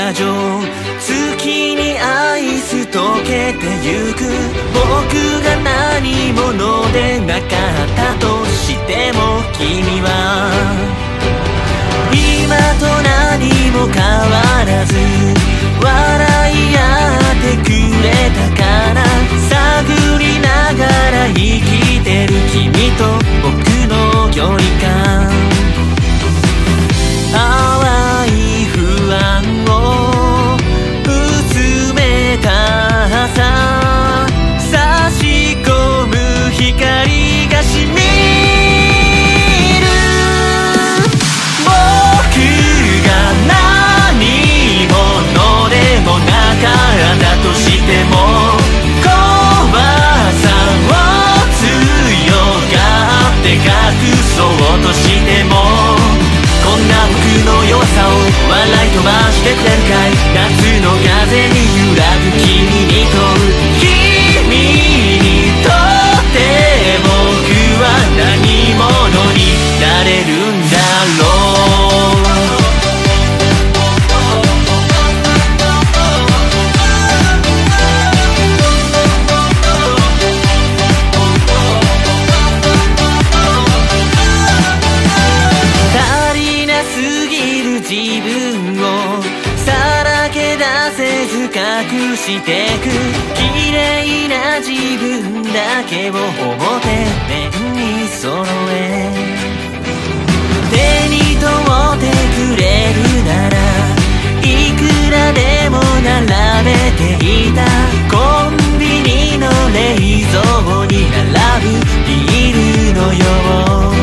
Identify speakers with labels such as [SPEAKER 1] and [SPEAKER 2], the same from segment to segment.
[SPEAKER 1] 画上、月にアイス溶けてゆく。僕が何者でなかったとしても君は今と何も変わらず笑い合ってくれたから。探りながら生きてる君と僕の距離感、淡い不安を薄めた朝、差し込む光がしみる。僕が何者でもなかったとしても、怖さを強がって隠そうとしても、こんな僕の弱さを笑い飛ばしてくれるかい。夏の風に揺らぐ君に問う。君にとって僕は何者になれるんだろう。自分をさらけ出せず隠してく。綺麗な自分だけを表面に揃え、手に取ってくれるならいくらでも並べていた。コンビニの冷蔵に並ぶビールのよう。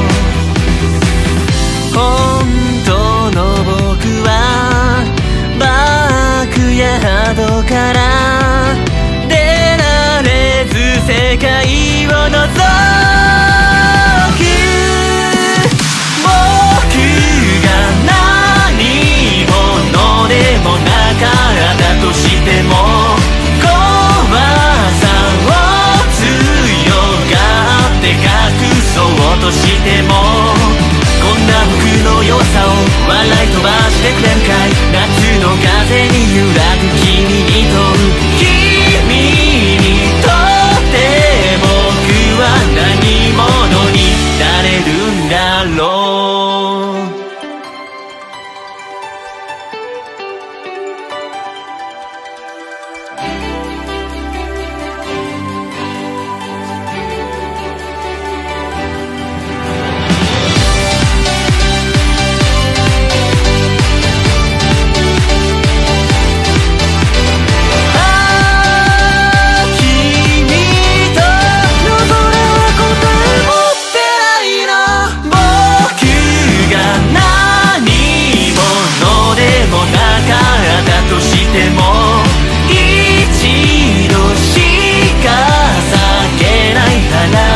[SPEAKER 1] 本当の僕はバックヤードから出られず世界を覗く。僕が何者でもなかったとしても、怖さを強がって隠そうとしても、こんな僕の弱さを笑い飛ばしてくれるかい。夏の風に揺らぐ君に問う。君にとって僕は何者になれるんだろう。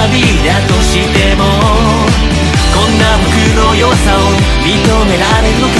[SPEAKER 1] だとしても、こんな僕の弱さを認められるのか。